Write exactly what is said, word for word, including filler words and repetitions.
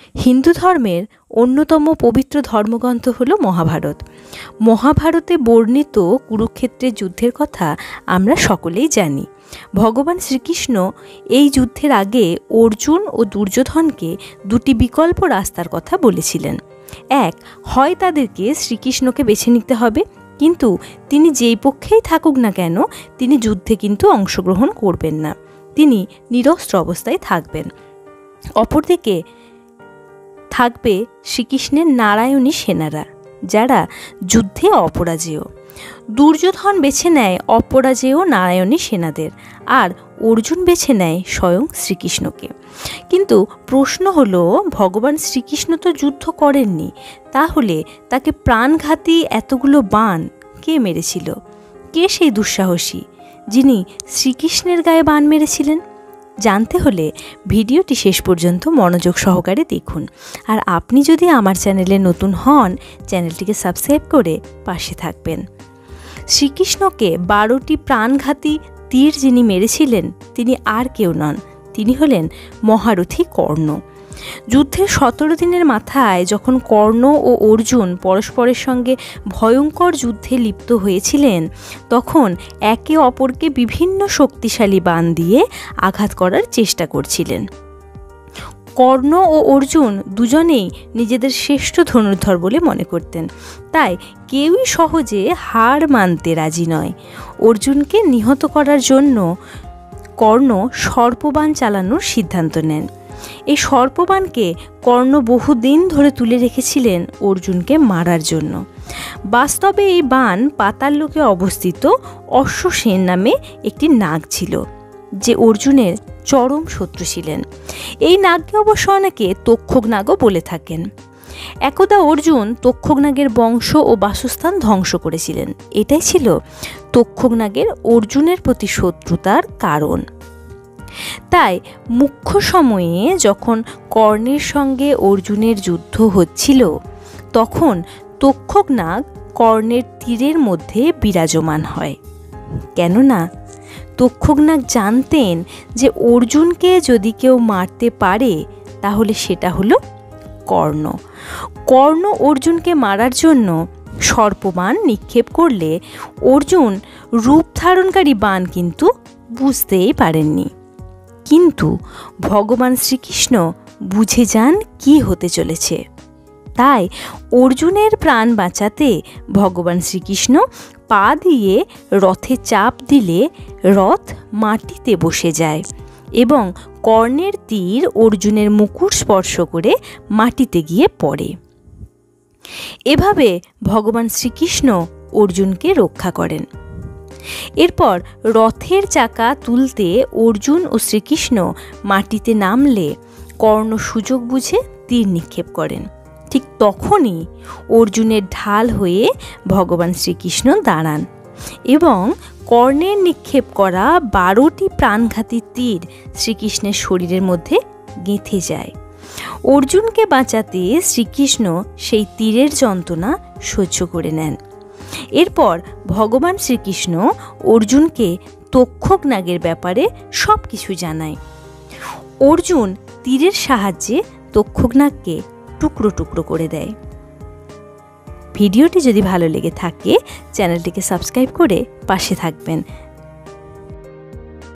হিন্দু ধর্মের অন্যতম পবিত্র ধর্মগ্রন্থ হল মহাভারত। মহাভারতে বর্ণিত কুরুক্ষেত্রের যুদ্ধের কথা আমরা সকলেই জানি। ভগবান শ্রীকৃষ্ণ এই যুদ্ধের আগে অর্জুন ও দুর্যোধনকে দুটি বিকল্প রাস্তার কথা বলেছিলেন। এক, হয় তাদেরকে শ্রীকৃষ্ণকে বেছে নিতে হবে, কিন্তু তিনি যেই পক্ষেই থাকুক না কেন তিনি যুদ্ধে কিন্তু অংশগ্রহণ করবেন না, তিনি নিরস্ত্র অবস্থায় থাকবেন। অপরদিকে থাকবে শ্রীকৃষ্ণের নারায়ণী সেনারা, যারা যুদ্ধে অপরাজেয়। দুর্যোধন বেছে নেয় অপরাজেয় নারায়ণী সেনাদের, আর অর্জুন বেছে নেয় স্বয়ং শ্রীকৃষ্ণকে। কিন্তু প্রশ্ন হলো, ভগবান শ্রীকৃষ্ণ তো যুদ্ধ করেননি, তাহলে তাকে প্রাণঘাতী এতগুলো বাণ কে মেরেছিল? কে সেই দুঃসাহসী যিনি শ্রীকৃষ্ণের গায়ে বাণ মেরেছিলেন? জানতে হলে ভিডিওটি শেষ পর্যন্ত মনোযোগ সহকারে দেখুন। আর আপনি যদি আমার চ্যানেলে নতুন হন, চ্যানেলটিকে সাবস্ক্রাইব করে পাশে থাকবেন। শ্রীকৃষ্ণকে বারোটি প্রাণঘাতী তীর যিনি মেরেছিলেন তিনি আর কেউ নন, তিনি হলেন মহারথী কর্ণ। যুদ্ধের সতেরো দিনের মাথায় যখন কর্ণ ও অর্জুন পরস্পরের সঙ্গে ভয়ঙ্কর যুদ্ধে লিপ্ত হয়েছিলেন, তখন একে অপরকে বিভিন্ন শক্তিশালী বাণ দিয়ে আঘাত করার চেষ্টা করছিলেন। কর্ণ ও অর্জুন দুজনেই নিজেদের শ্রেষ্ঠ ধনুর্ধর বলে মনে করতেন, তাই কেউই সহজে হার মানতে রাজি নয়। অর্জুনকে নিহত করার জন্য কর্ণ সর্পবাণ চালানোর সিদ্ধান্ত নেন। এই সর্পবাণকে কর্ণ বহুদিন ধরে তুলে রেখেছিলেন অর্জুনকে মারার জন্য। বাস্তবে এই বাণ পাতাল লোকে অবস্থিত অশ্বসেন নামে একটি নাগ ছিল, যে অর্জুনের চরম শত্রু ছিলেন। এই নাগকে অবশ্য অনেকে তক্ষক নাগও বলে থাকেন। একদা অর্জুন তক্ষক নাগের বংশ ও বাসস্থান ধ্বংস করেছিলেন। এটাই ছিল তক্ষক নাগের অর্জুনের প্রতি শত্রুতার কারণ। তাই মুখ্য সময়ে যখন কর্ণের সঙ্গে অর্জুনের যুদ্ধ হচ্ছিল, তখন তক্ষক নাগ কর্ণের তীরের মধ্যে বিরাজমান হয়। কেননা তক্ষক নাগ জানতেন যে অর্জুনকে যদি কেউ মারতে পারে তাহলে সেটা হলো কর্ণ। কর্ণ অর্জুনকে মারার জন্য সর্পবাণ নিক্ষেপ করলে অর্জুন রূপ ধারণকারী বাণ কিন্তু বুঝতেই পারেননি। কিন্তু ভগবান শ্রীকৃষ্ণ বুঝে যান কি হতে চলেছে। তাই অর্জুনের প্রাণ বাঁচাতে ভগবান শ্রীকৃষ্ণ পা দিয়ে রথে চাপ দিলে রথ মাটিতে বসে যায় এবং কর্ণের তীর অর্জুনের মুকুট স্পর্শ করে মাটিতে গিয়ে পড়ে। এভাবে ভগবান শ্রীকৃষ্ণ অর্জুনকে রক্ষা করেন। এরপর রথের চাকা তুলতে অর্জুন ও শ্রীকৃষ্ণ মাটিতে নামলে কর্ণ সুযোগ বুঝে তীর নিক্ষেপ করেন। ঠিক তখনই অর্জুনের ঢাল হয়ে ভগবান শ্রীকৃষ্ণ দাঁড়ান এবং কর্ণের নিক্ষেপ করা বারোটি প্রাণঘাতী তীর শ্রীকৃষ্ণের শরীরের মধ্যে গেঁথে যায়। অর্জুনকে বাঁচাতে শ্রীকৃষ্ণ সেই তীরের যন্ত্রণা সহ্য করে নেন। এরপর ভগবান শ্রীকৃষ্ণ অর্জুনকে তক্ষক নাগের ব্যাপারে সব কিছু জানায়। অর্জুন তীরের সাহায্যে তক্ষক নাগকে টুকরো টুকরো করে দেয়। ভিডিওটি যদি ভালো লেগে থাকে চ্যানেলটিকে সাবস্ক্রাইব করে পাশে থাকবেন।